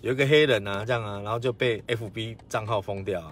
有一个黑人啊这样啊，然后就被 FB 账号封掉啊。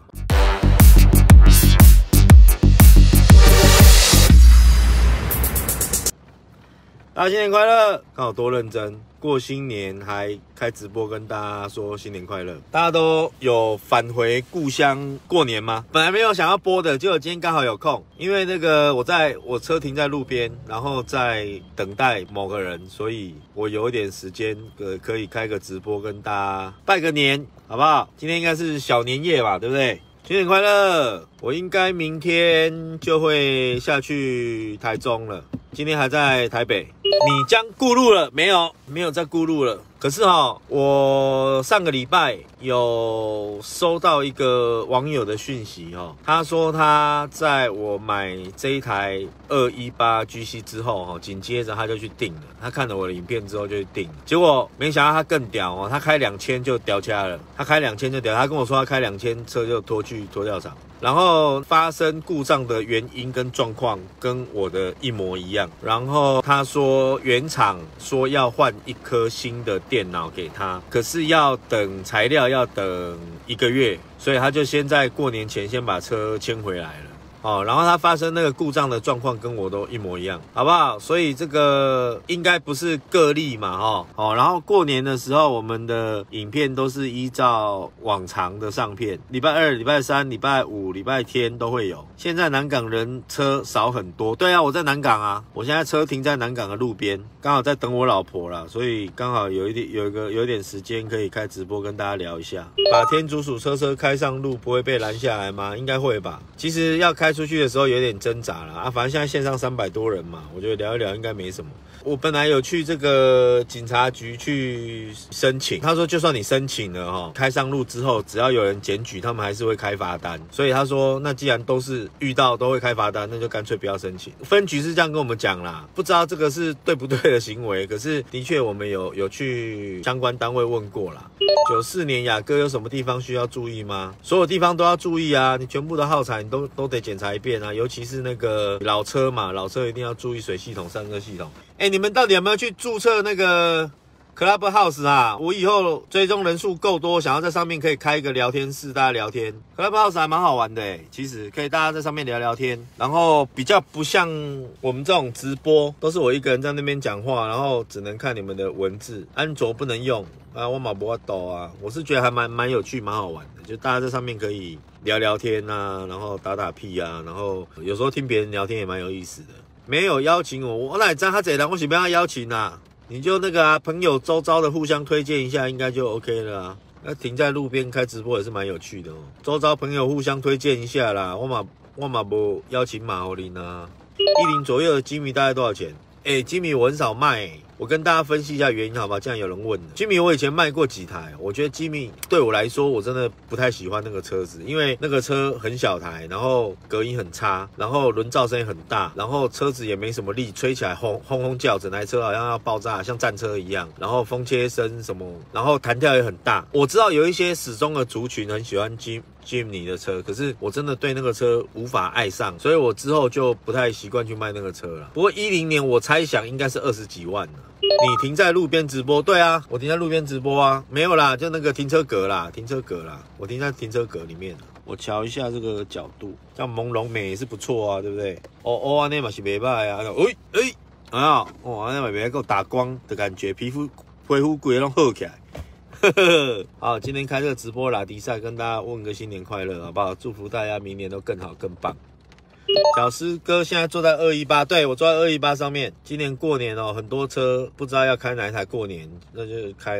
大家新年快乐！看我多认真，过新年还开直播跟大家说新年快乐。大家都有返回故乡过年吗？本来没有想要播的，结果今天刚好有空，因为那个我车停在路边，然后在等待某个人，所以我有一点时间可以开个直播跟大家拜个年，好不好？今天应该是小年夜吧，对不对？新年快乐！我应该明天就会下去台中了，今天还在台北。你将顾路了没有？没有再顾路了。可是我上个礼拜有收到一个网友的讯息他说他在我买这一台218 GC 之后紧接着他就去订了，他看了我的影片之后就去订了，结果没想到他更屌他开2000就屌掐了，他开2000就屌，他跟我说他开2000车就拖去拖吊厂。然后发生故障的原因跟状况跟我的一模一样，然后他说原厂说要换一颗新的电脑给他，可是要等材料要等1个月，所以他就先在过年前先把车牵回来了。然后他发生那个故障的状况跟我都一模一样，好不好？所以这个应该不是个例嘛，然后过年的时候我们的影片都是依照往常的上片，礼拜二、礼拜三、礼拜五、礼拜天都会有。现在南港人车少很多，对啊，我在南港啊，我现在车停在南港的路边，刚好在等我老婆啦，所以刚好有一点时间可以开直播跟大家聊一下。把天竺鼠车开上路不会被拦下来吗？应该会吧。其实要开出去的时候有点挣扎啦反正现在线上300多人嘛，我觉得聊一聊应该没什么。我本来有去这个警察局去申请，他说就算你申请了开上路之后，只要有人检举，他们还是会开罚单。所以他说，那既然都是遇到都会开罚单，那就干脆不要申请。分局是这样跟我们讲啦，不知道这个是对不对的行为，可是的确我们有去相关单位问过啦。94年雅阁有什么地方需要注意吗？所有地方都要注意啊，你全部的耗材你都得检查一遍啊，尤其是那个老车嘛，老车一定要注意水系统、散热系统。你们到底有没有去注册那个 Clubhouse 啊？我以后追踪人数够多，想要在上面可以开一个聊天室，大家聊天。Clubhouse 还蛮好玩的其实可以大家在上面聊聊天，然后比较不像我们这种直播，都是我一个人在那边讲话，然后只能看你们的文字，安卓不能用啊，我嘛不会抖啊。我是觉得还蛮有趣，蛮好玩的，就大家在上面可以聊聊天啊，然后打屁啊，然后有时候听别人聊天也蛮有意思的。没有邀请我哪会知道他这人我是不要邀请啊？你就那个朋友周遭的互相推荐一下，应该就 OK 了啊。那停在路边开直播也是蛮有趣的周遭朋友互相推荐一下啦。我嘛不邀请马侯林啊。10左右的吉米大概多少钱？吉米我很少卖我跟大家分析一下原因好吧，这样有人问了。吉米我以前卖过几台，我觉得吉米对我来说我真的不太喜欢那个车子，因为那个车很小台，然后隔音很差，然后轮噪声也很大，然后车子也没什么力，吹起来轰轰叫，整台车好像要爆炸，像战车一样，然后风切声什么，然后弹跳也很大。我知道有一些始终的族群很喜欢Jimny 的车，可是我真的对那个车无法爱上，所以我之后就不太习惯去卖那个车了。不过10年我猜想应该是20几万了。你停在路边直播？对啊，我停在路边直播啊，没有啦，就那个停车格啦，我停在停车格里面。我瞧一下这个角度，这样朦胧美也是不错啊，对不对？安内嘛是没歹啊，安内嘛没够打光的感觉，皮肤鬼都好起来。好，今天开这个直播拉迪赛，跟大家问个新年快乐，好不好？祝福大家明年都更好更棒。小师哥现在坐在218，对，我坐在218上面。今年过年很多车不知道要开哪一台过年，那就开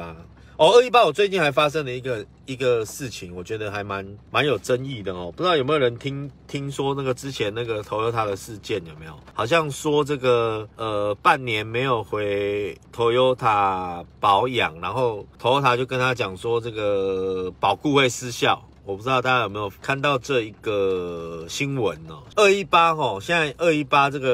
218。218我最近还发生了一个事情，我觉得还蛮有争议的不知道有没有人听说那个之前那个 Toyota 的事件有没有？好像说这个半年没有回 Toyota 保养，然后 Toyota 就跟他讲说这个保固会失效。我不知道大家有没有看到这一个新闻218现在218这个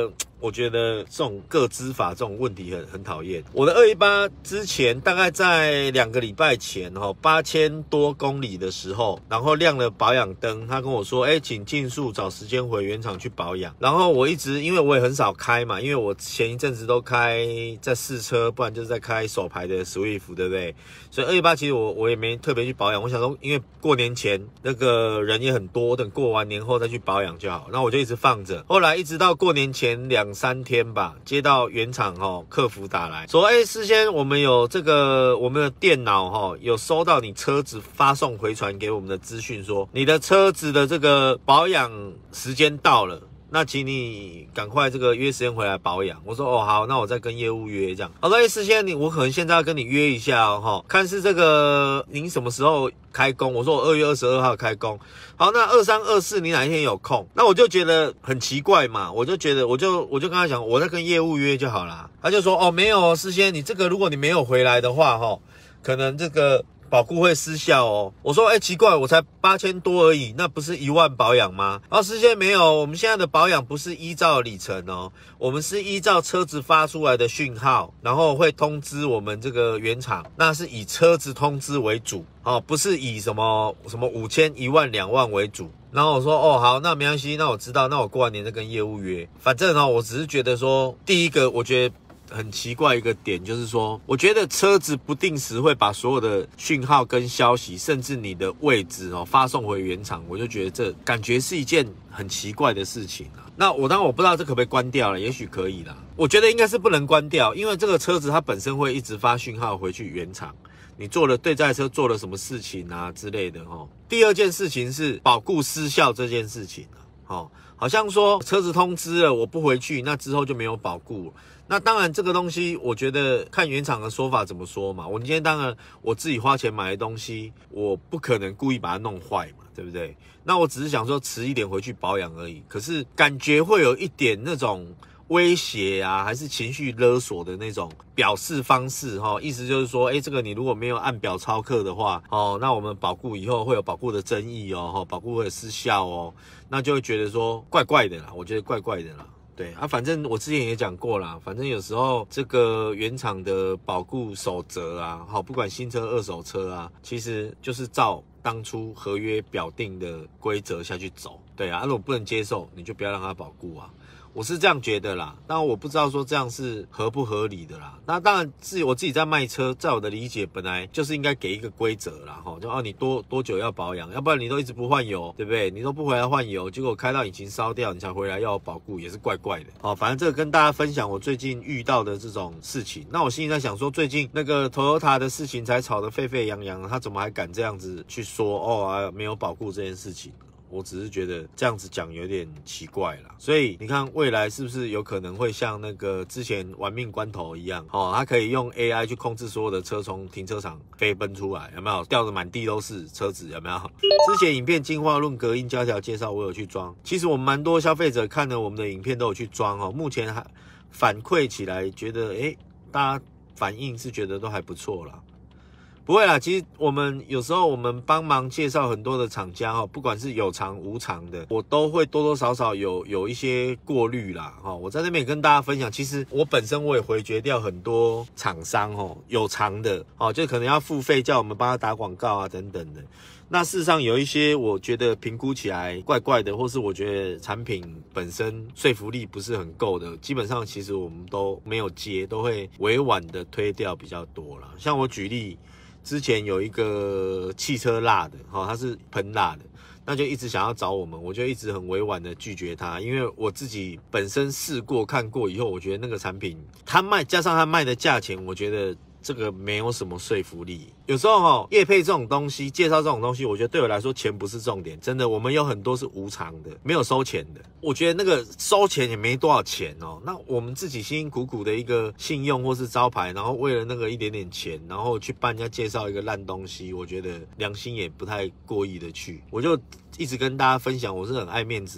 我觉得这种个资法这种问题很讨厌。我的218之前大概在2个礼拜前8000多公里的时候，然后亮了保养灯，他跟我说请尽速找时间回原厂去保养。然后我一直因为我也很少开嘛，因为我前一阵子都开在试车，不然就是在开手排的 Swift， 对不对？所以218其实我也没特别去保养，我想说因为过年前那个人也很多，等过完年后再去保养就好，那我就一直放着。后来一直到过年前2-3天吧，接到原厂客服打来说事先我们有这个我们的电脑有收到你车子发送回传给我们的资讯，说你的车子的这个保养时间到了，那请你赶快这个约时间回来保养。我说好，那我再跟业务约这样。好的，事先我可能现在要跟你约一下看是这个您什么时候开工。我说我2月22号开工。好，那23、24你哪一天有空？那我就觉得很奇怪嘛，我就觉得我就跟他讲，我再跟业务约就好啦。他就说没有，事先你这个如果你没有回来的话可能这个保固会失效哦。我说奇怪，我才8000多而已，那不是1万保养吗？然后事先没有，我们现在的保养不是依照里程我们是依照车子发出来的讯号，然后会通知我们这个原厂，那是以车子通知为主不是以什么5000、1万、2万为主。然后我说好，那没关系，那我知道，那我过完年再跟业务约。反正我只是觉得说，第一个我觉得很奇怪一个点就是说，我觉得车子不定时会把所有的讯号跟消息，甚至你的位置发送回原厂，我就觉得这感觉是一件很奇怪的事情啊。那当然我不知道这可不可以关掉了，也许可以啦。我觉得应该是不能关掉，因为这个车子它本身会一直发讯号回去原厂。你做了对这台车做了什么事情啊之类的第二件事情是保固失效这件事情好像说车子通知了我不回去，那之后就没有保固。那当然这个东西我觉得看原厂的说法怎么说嘛。我今天当然我自己花钱买的东西，我不可能故意把它弄坏嘛，对不对？那我只是想说迟一点回去保养而已。可是感觉会有一点那种威胁啊，还是情绪勒索的那种表示方式意思就是说这个你如果没有按表操课的话那我们保固以后会有保固的争议保固会失效那就会觉得说怪怪的啦，我觉得怪怪的啦。对啊，反正我之前也讲过啦，反正有时候这个原厂的保固守则啊不管新车二手车啊，其实就是照当初合约表定的规则下去走。对啊，如果不能接受你就不要让它保固啊，我是这样觉得啦。当然我不知道说这样是合不合理的啦。那当然我自己在卖车，在我的理解本来就是应该给一个规则啦就你多久要保养，要不然你都一直不换油，对不对？你都不回来换油，结果开到引擎烧掉你才回来要保固，也是怪怪的反正这个跟大家分享我最近遇到的这种事情。那我心里在想说，最近那个 Toyota 的事情才吵得沸沸扬扬，他怎么还敢这样子去说没有保固这件事情？我只是觉得这样子讲有点奇怪啦。所以你看未来是不是有可能会像那个之前玩命关头一样它可以用 AI 去控制所有的车从停车场飞奔出来，有没有？掉得满地都是车子，有没有？之前影片进化论隔音胶条介绍我有去装，其实我们蛮多消费者看了我们的影片都有去装目前还反馈起来觉得大家反应是觉得都还不错啦。不会啦，其实我们有时候我们帮忙介绍很多的厂家不管是有偿无偿的，我都会多多少少有一些过滤啦我在那边也跟大家分享，其实我本身我也回绝掉很多厂商有偿的就可能要付费叫我们帮他打广告啊等等的。那事实上有一些我觉得评估起来怪怪的，或是我觉得产品本身说服力不是很够的，基本上其实我们都没有接，都会委婉的推掉比较多啦。像我举例，之前有一个汽车蜡的它是喷蜡的，那就一直想要找我们，我就一直很委婉的拒绝他，因为我自己本身试过看过以后，我觉得那个产品加上他卖的价钱，我觉得这个没有什么说服力。有时候业配这种东西，介绍这种东西，我觉得对我来说钱不是重点，真的，我们有很多是无偿的，没有收钱的。我觉得那个收钱也没多少钱那我们自己辛辛苦苦的一个信用或是招牌，然后为了那个一点点钱，然后去帮人家介绍一个烂东西，我觉得良心也不太过意的去。我就一直跟大家分享，我是很爱面子的人，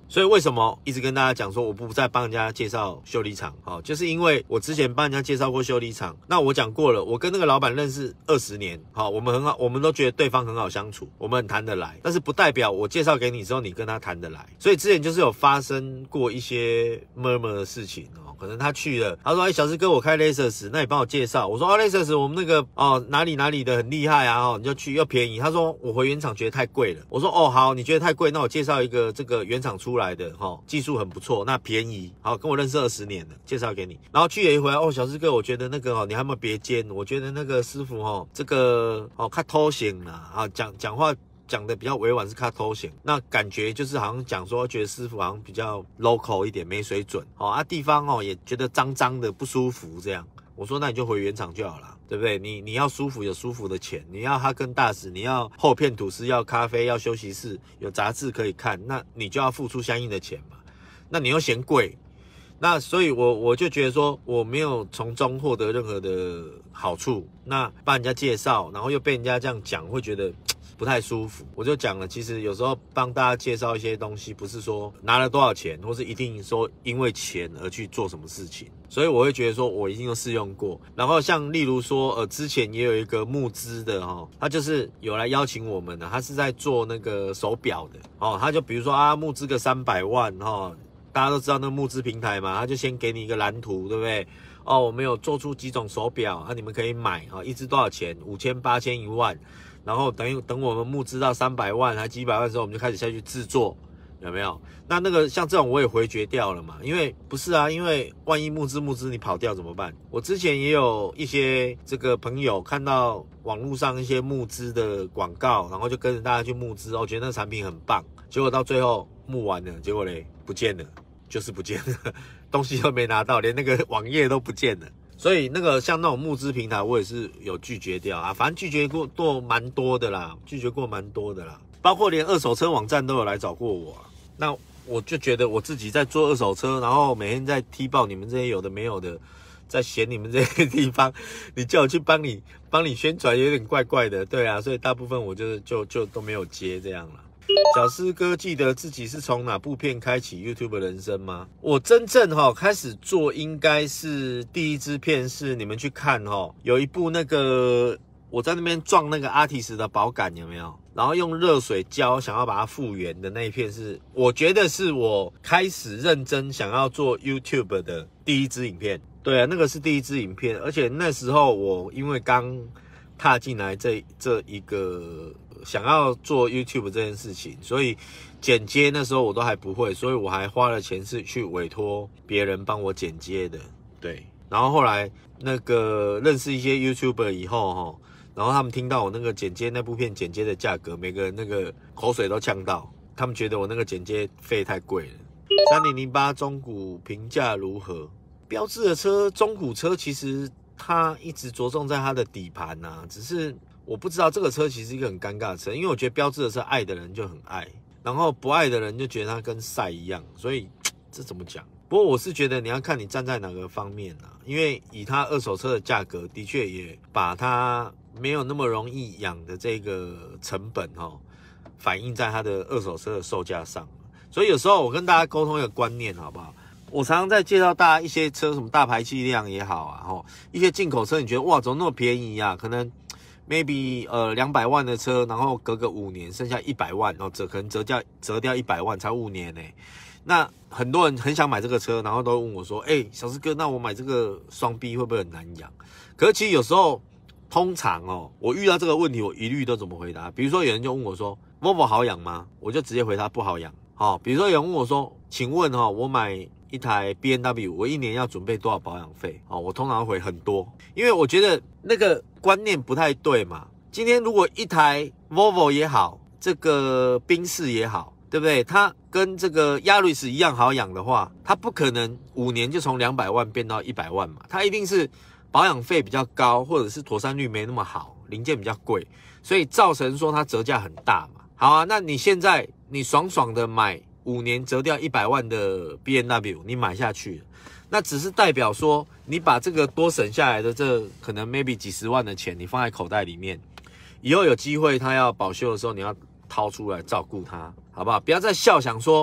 所以为什么一直跟大家讲说我不再帮人家介绍修理厂？就是因为我之前帮人家介绍过修理厂，那我讲过了，我跟那个老板认识20年，我们很好，我们都觉得对方很好相处，我们很谈得来，但是不代表我介绍给你之后你跟他谈得来。所以之前就是有发生过一些 murmur 的事情可能他去了，他说小师哥我开 Lexus， 那你帮我介绍。我说Lexus 我们那个哪里的很厉害啊，你就去又便宜。他说我回原厂觉得太贵了。我说好，你觉得太贵，那我介绍一个这个原厂出来的技术很不错，那便宜，好，跟我认识20年了，介绍给你。然后去了一回来，小师哥我觉得那个你还有没有别间？我觉得那个师傅这个较偷闲啦讲话讲的比较委婉，是较偷闲，那感觉就是好像讲说觉得师傅好像比较 local 一点，没水准地方也觉得脏脏的不舒服这样。我说那你就回原厂就好了，对不对？你要舒服有舒服的钱，你要哈根达斯，你要厚片吐司，要咖啡，要休息室，有杂志可以看，那你就要付出相应的钱嘛。那你又嫌贵，那所以我就觉得说我没有从中获得任何的好处，那帮人家介绍，然后又被人家这样讲，会觉得不太舒服。我就讲了，其实有时候帮大家介绍一些东西，不是说拿了多少钱，或是一定说因为钱而去做什么事情。所以我会觉得说我已经有试用过。然后像例如说之前也有一个募资的他就是有来邀请我们的，他是在做那个手表的他就比如说募资个300万大家都知道那个募资平台嘛，他就先给你一个蓝图，对不对？我们有做出几种手表你们可以买一支多少钱？5000、8000、1万。然后等我们募资到300万还几百万的时候，我们就开始下去制作，有没有？那个像这种我也回绝掉了嘛，因为不是因为万一募资你跑掉怎么办？我之前也有一些这个朋友看到网络上一些募资的广告，然后就跟着大家去募资觉得那个产品很棒，结果到最后募完了，结果嘞不见了，就是不见了，东西都没拿到，连那个网页都不见了。所以那个像那种募资平台，我也是有拒绝掉反正拒绝过蛮多的啦，包括连二手车网站都有来找过我那我就觉得我自己在做二手车，然后每天在踢爆你们这些有的没有的，在嫌你们这些地方，你叫我去帮你宣传，有点怪怪的，对啊，所以大部分我就都没有接这样了。小师哥记得自己是从哪部片开启 YouTube 人生吗？我真正开始做应该是第一支片是你们去看有一部那个我在那边撞那个阿提斯的保杆有没有？然后用热水浇想要把它复原的那一片是我觉得是我开始认真想要做 YouTube 的第一支影片。对啊，那个是第一支影片，而且那时候我因为刚踏进来这一个想要做 YouTube 这件事情，所以剪接那时候我都还不会，所以我还花了钱是去委托别人帮我剪接的。对，然后后来那个认识一些 YouTuber 以后然后他们听到我那个剪接那部片剪接的价格，每个人那个口水都呛到，他们觉得我那个剪接费太贵了。3008中古评价如何？标致的车，中古车其实它一直着重在它的底盘只是我不知道这个车其实是一个很尴尬的车，因为我觉得标致的车爱的人就很爱，然后不爱的人就觉得它跟赛一样，所以这怎么讲？不过我是觉得你要看你站在哪个方面因为以它二手车的价格，的确也把它没有那么容易养的这个成本反映在它的二手车的售价上。所以有时候我跟大家沟通一个观念好不好？我常常在介绍大家一些车，什么大排气量也好一些进口车，你觉得哇怎么那么便宜可能 maybe 200万的车，然后隔个5年剩下100万，可能折掉100万才5年那很多人很想买这个车，然后都问我说小师哥，那我买这个双 B 会不会很难养？可是其实有时候通常我遇到这个问题，我一律都怎么回答？比如说有人就问我说 Volvo 好养吗？我就直接回答不好养。比如说有人问我说，请问我买一台 BMW 我1年要准备多少保养费？我通常会很多，因为我觉得那个观念不太对嘛。今天如果一台 Volvo 也好，这个宾士也好，对不对？它跟这个 Yaris 一样好养的话，它不可能5年就从200万变到100万嘛，它一定是保养费比较高，或者是妥善率没那么好，零件比较贵，所以造成说它折价很大嘛。好啊，那你现在你爽爽的买5年折掉100万的 BMW， 你买下去，那只是代表说你把这个多省下来的这可能 maybe 几十万的钱，你放在口袋里面，以后有机会他要保修的时候，你要掏出来照顾他，好不好？不要再笑想说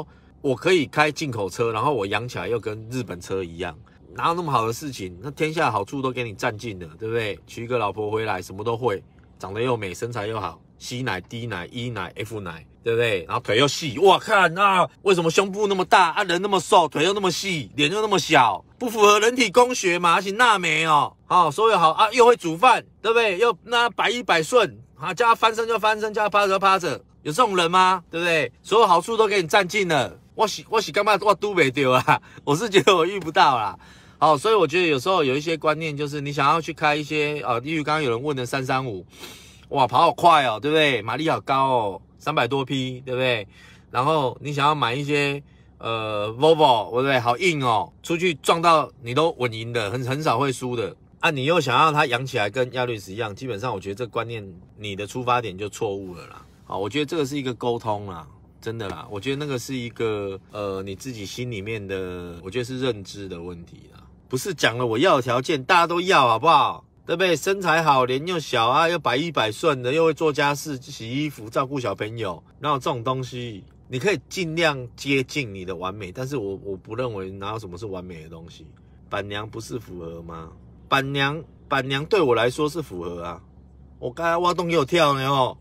我可以开进口车，然后我养起来又跟日本车一样，哪有那么好的事情？那天下好处都给你占尽了，对不对？娶一个老婆回来，什么都会，长得又美，身材又好，C 奶、D 奶、E 奶、F 奶，对不对？然后腿又细，哇，看啊，为什么胸部那么大啊？人那么瘦，腿又那么细，脸又那么小，不符合人体工学嘛？而且娜美哦，所有好啊，又会煮饭，对不对？又那百依百顺啊，叫他翻身就翻身，叫他趴着就趴着，有这种人吗？对不对？所有好处都给你占尽了，我是干嘛我都没丢啊？我是觉得我遇不到啦。好，所以我觉得有时候有一些观念，就是你想要去开一些例如刚刚有人问的335，哇，跑好快哦，对不对？马力好高哦，300多匹，对不对？然后你想要买一些Volvo， 对不对？好硬哦，出去撞到你都稳赢的，很少会输的啊。你又想要它养起来跟亚律斯一样，基本上我觉得这观念你的出发点就错误了啦。好，我觉得这个是一个沟通啦。真的啦，我觉得那个是一个你自己心里面的，我觉得是认知的问题啦，不是讲了我要的条件大家都要，好不好？对不对？身材好，脸又小啊，又百依百顺的，又会做家事、洗衣服、照顾小朋友，哪有这种东西？你可以尽量接近你的完美，但是我不认为哪有什么是完美的东西。板娘不是符合吗？板娘对我来说是符合啊。我刚才挖洞给我跳呢哦。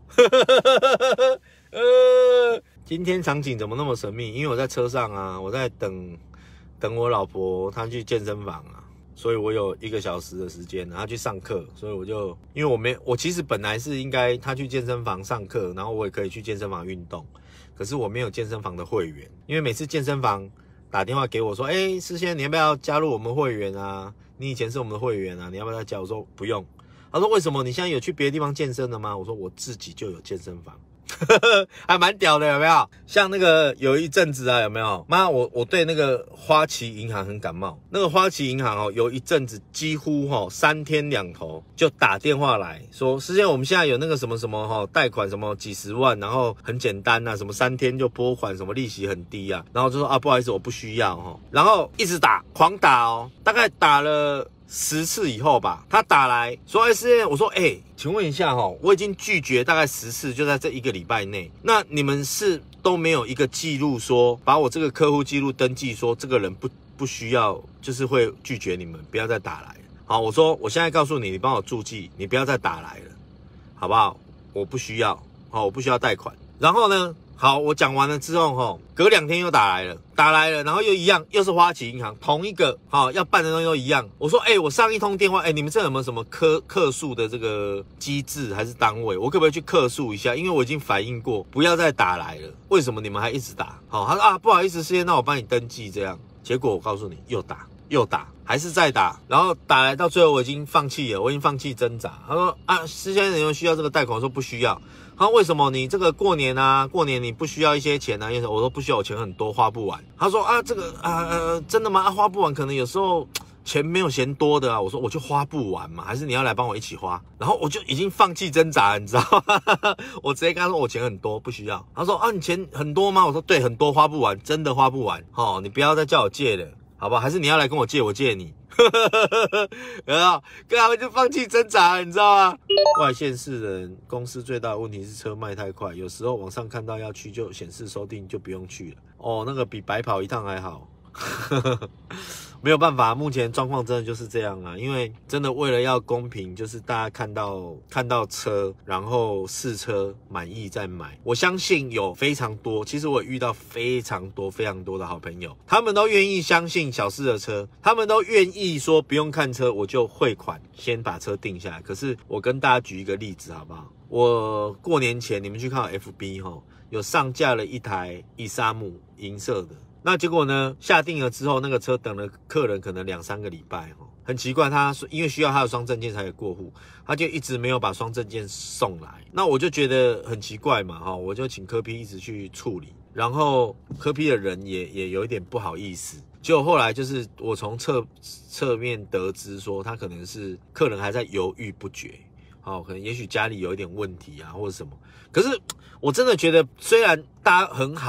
今天场景怎么那么神秘？因为我在车上啊，我在等我老婆她去健身房啊，所以我有1个小时的时间，然后去上课，所以因为我其实本来是应该她去健身房上课，然后我也可以去健身房运动，可是我没有健身房的会员，因为每次健身房打电话给我说，思先你要不要加入我们会员啊？你以前是我们的会员啊，你要不要再加？我说不用。他说为什么？你现在有去别的地方健身了吗？我说我自己就有健身房。还蛮屌的，有没有？像那个有一阵子啊，有没有？妈，我对那个花旗银行很感冒。那个花旗银行有一阵子几乎3天2头就打电话来说，师兄，我们现在有那个什么什么贷款什么几十万，然后很简单啊，什么3天就拨款，什么利息很低啊，然后就说不好意思，我不需要然后一直打，狂打哦，大概打了10次以后吧，他打来说师兄，我说请问一下我已经拒绝大概10次，就在这1个礼拜内。那你们是都没有一个记录说，把我这个客户记录登记说这个人不需要，就是会拒绝你们，不要再打来了。好，我说我现在告诉你，你帮我注记，你不要再打来了，好不好？我不需要，我不需要贷款。然后呢？好，我讲完了之后隔2天又打来了，然后又一样，又是花旗银行同一个要办的东西都一样。我说我上一通电话，你们这有没有什么客诉的这个机制还是单位？我可不可以去客诉一下？因为我已经反映过，不要再打来了。为什么你们还一直打？他说不好意思，师兄，那我帮你登记这样。结果我告诉你，又打，还是再打，然后打来到最后我已经放弃了，我已经放弃挣扎。他说师兄，你有需要这个贷款？我说不需要。他说为什么你这个过年你不需要一些钱啊？我说不需要，我钱很多，花不完。他说这个真的吗？花不完，可能有时候钱没有嫌多的啊。我说我就花不完嘛，还是你要来帮我一起花？然后我就已经放弃挣扎了，你知道吗？我直接跟他说我钱很多，不需要。他说你钱很多吗？我说对，很多，花不完，真的花不完。你不要再叫我借了，好不好？还是你要来跟我借，我借你。然后跟他们就放弃挣扎了，你知道吗？外县市人公司最大的问题是车卖太快，有时候网上看到要去就显示收订就不用去了。那个比白跑一趟还好。没有办法，目前状况真的就是这样啊。因为真的为了要公平，就是大家看到车，然后试车满意再买。我相信有非常多，其实我遇到非常多的好朋友，他们都愿意相信小四的车，他们都愿意说不用看车我就汇款，先把车定下来。可是我跟大家举一个例子好不好？我过年前你们去看 FB 有上架了一台伊莎姆银色的。那结果呢？下定了之后，那个车等了客人可能2-3个礼拜很奇怪，他因为需要他的双证件才可以过户，他就一直没有把双证件送来。那我就觉得很奇怪嘛，我就请柯 P 一直去处理，然后柯 P 的人也有一点不好意思。结果后来就是我从侧面得知说，他可能是客人还在犹豫不决，可能也许家里有一点问题啊，或者什么。可是我真的觉得，虽然大家很好。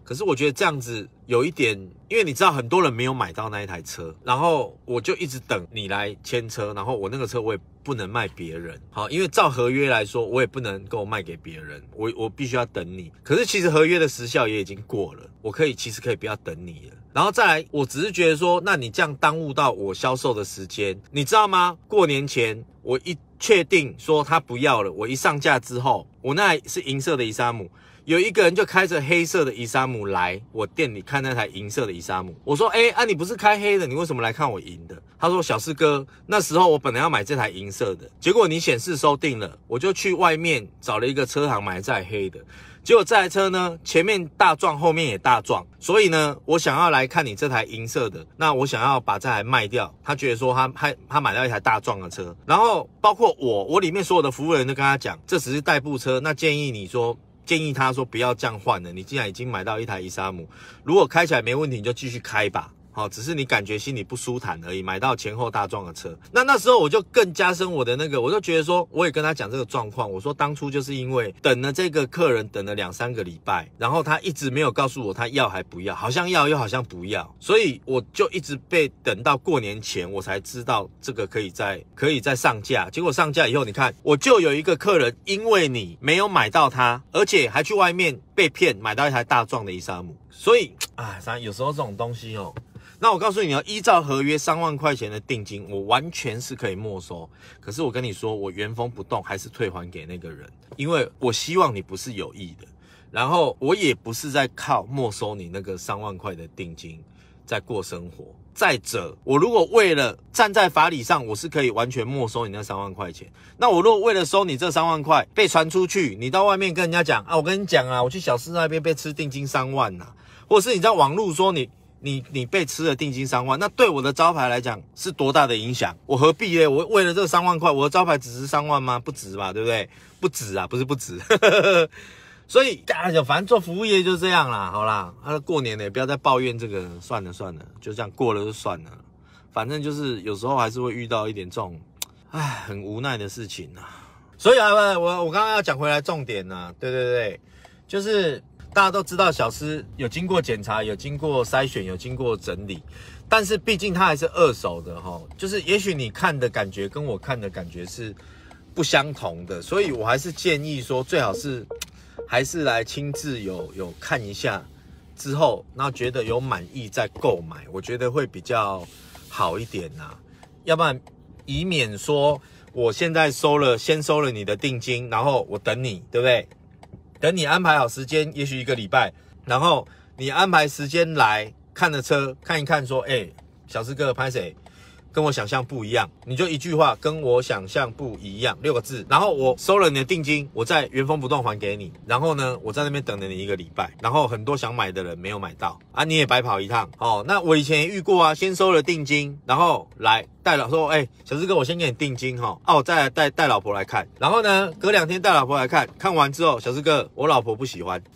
可是我觉得这样子有一点，因为你知道很多人没有买到那一台车，然后我就一直等你来签车，然后我那个车我也不能卖别人，好，因为照合约来说，我也不能够卖给别人，我必须要等你。可是其实合约的时效也已经过了，我其实可以不要等你了。然后再来，我只是觉得说，那你这样耽误到我销售的时间，你知道吗？过年前我一确定说他不要了，我一上架之后，我那台是银色的伊莎姆。有一个人就开着黑色的伊莎姆来我店里看那台银色的伊莎姆，我说你不是开黑的，你为什么来看我银的？他说小四哥，那时候我本来要买这台银色的，结果你显示收定了，我就去外面找了一个车行买这台黑的，结果这台车呢前面大撞，后面也大撞，所以呢我想要来看你这台银色的，那我想要把这台卖掉，他觉得说他买到一台大撞的车，然后包括我里面所有的服务人都跟他讲，这只是代步车，那建议他说不要这样换了，你既然已经买到一台伊莎姆，如果开起来没问题你就继续开吧，好，只是你感觉心里不舒坦而已，买到前后大撞的车。那时候我就更加深我的那个，我就觉得说，我也跟他讲这个状况，我说当初就是因为等了这个客人等了2-3个礼拜，然后他一直没有告诉我他要还不要，好像要又好像不要，所以我就一直被等到过年前我才知道这个可以再上架。结果上架以后，你看我就有一个客人因为你没有买到它，而且还去外面被骗买到一台大撞的伊莎姆，所以有时候这种东西哦。那我告诉你哦，依照合约3万块钱的定金，我完全是可以没收。可是我跟你说，我原封不动还是退还给那个人，因为我希望你不是有意的，然后我也不是在靠没收你那个3万块的定金在过生活。再者，我如果为了站在法理上，我是可以完全没收你那3万块钱。那我如果为了收你这3万块被传出去，你到外面跟人家讲我跟你讲我去小四那边被吃定金3万或者是你在网络说你被吃了定金3万，那对我的招牌来讲是多大的影响？我何必呢？我为了这3万块，我的招牌只值3万吗？不值吧，对不对？不值不是不值。所以反正做服务业就这样啦，好啦，过年也不要再抱怨这个，算了，就这样过了就算了。反正就是有时候还是会遇到一点这种，很无奈的事情所以我刚刚要讲回来重点对，就是大家都知道小司有经过检查，有经过筛选，有经过整理，但是毕竟它还是二手的就是也许你看的感觉跟我看的感觉是不相同的，所以我还是建议说最好是还是来亲自有看一下之后，然后觉得有满意再购买，我觉得会比较好一点要不然以免说我现在先收了你的定金，然后我等你，对不对？等你安排好时间，也许1个礼拜，然后你安排时间来看了车，看一看说，小四哥拍谁？跟我想象不一样，你就一句话，跟我想象不一样，6个字，然后我收了你的定金，我再原封不动还给你，然后呢，我在那边等了你1个礼拜，然后很多想买的人没有买到你也白跑一趟那我以前也遇过先收了定金，然后来带老说，小四哥我先给你定金我再来带老婆来看，然后呢隔2天带老婆来看，看完之后，小四哥我老婆不喜欢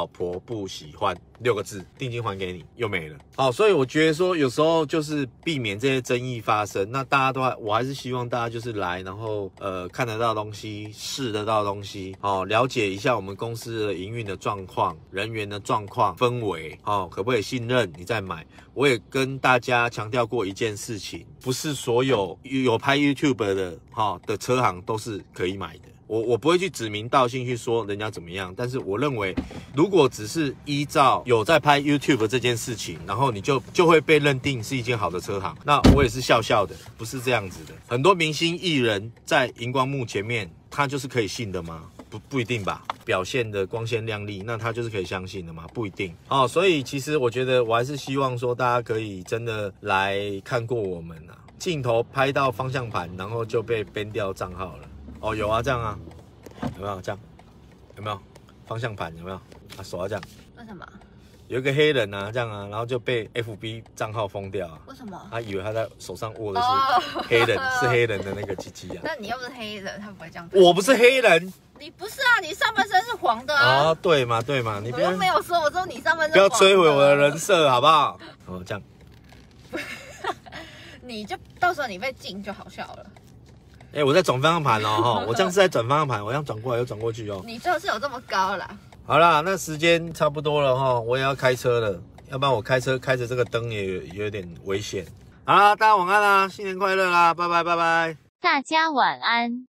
，6个字，定金还给你，又没了所以我觉得说有时候就是避免这些争议发生，那大家我还是希望大家就是来，然后看得到东西，试得到东西了解一下我们公司的营运的状况、人员的状况、氛围可不可以信任你再买。我也跟大家强调过一件事情，不是所有拍 YouTube 的车行都是可以买的。我不会去指名道姓去说人家怎么样，但是我认为，如果只是依照有在拍 YouTube 这件事情，然后你就会被认定是一间好的车行，那我也是笑笑的，不是这样子的。很多明星艺人在荧光幕前面，他就是可以信的吗？不一定吧，表现的光鲜亮丽，那他就是可以相信的吗？不一定所以其实我觉得我还是希望说大家可以真的来看过我们镜头拍到方向盘，然后就被 ban 掉账号了有这样有没有这样？有没有方向盘？有没有手要这样？ 为什么？ 有一个黑人这样然后就被 FB 账号封掉为什么？ 他以为他在手上握的是黑人，是黑人的那个鸡鸡那你又不是黑人，他不会这样。 我不是黑人。 你不是你上半身是黄的对嘛，你我又没有说，我说你上半身不要摧毁我的人设，好不好？这样， 你就到时候你被禁就好笑了。 我在转方向盘我这样是在转方向盘，我这样转过来又转过去你就是有这么高啦。 好啦，那时间差不多了齁，我也要开车了，要不然我开车开着这个灯也有点危险。好啦，大家晚安啦，新年快乐啦，拜拜拜拜。 大家晚安。